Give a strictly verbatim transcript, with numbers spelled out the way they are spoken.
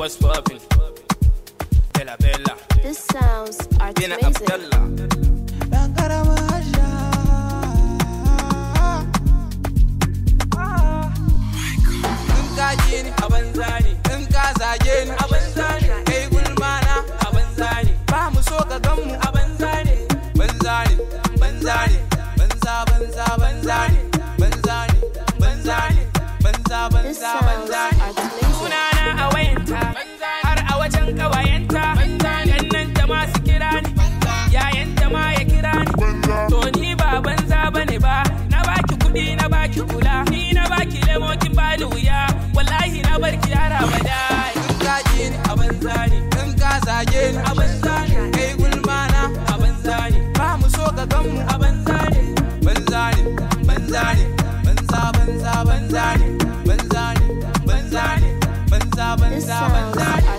what's poppin'? Bella Bella. This sounds art Dina amazing. Abdallah. Ni a banza ne, in ka zage ni a banza ne, kai gulmana a banza ne, ba mu so ka gan mu a banza ne, banza ne, banza ne, banza banza banza ne, banza ne, banza ne, banza banza banza ne. Sunana a wayanta, har a wajen kawayenta, gannan ta ma su kira ni, yayanta ma ya kira ni, to ni ba banza bane ba, na baki kudi na baki kula, ni na baki lemokin bani wuya. Wallahi na barki yara bada. In ka ji ni a banza ne, in ka zage ni a banza ne, kai gulmana a banza ne, ba mu so ka gan mu a banza ne, banza ne, banza ne, banza banza banza ne, banza ne, banza ne, banza banza banza ne.